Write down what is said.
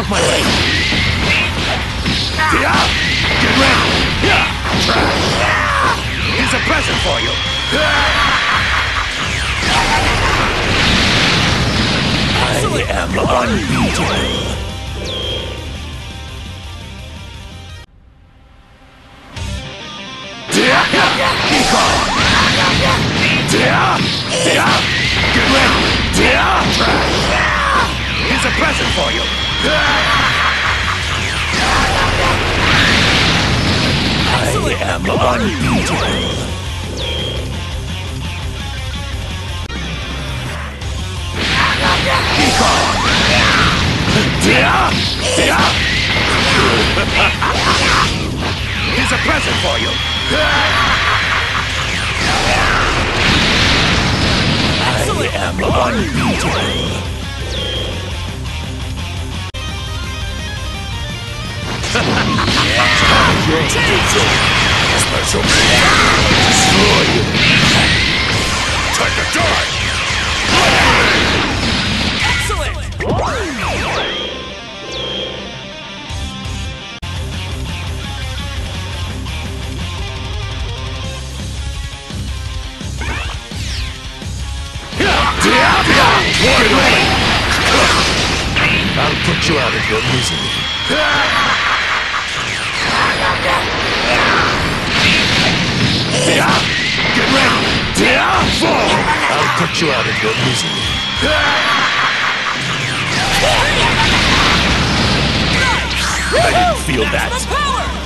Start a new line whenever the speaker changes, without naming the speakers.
of my way! Get ready! Here's a present for you! I am unbeatable! Get ready! Here's a present for you! I am unbeatable! Here's a present for you! I am unbeatable! Special destroy you! Time to die! Excellent! I'll put you out of your misery. Get ready! Fall! I'll put you out of your misery. I didn't feel that.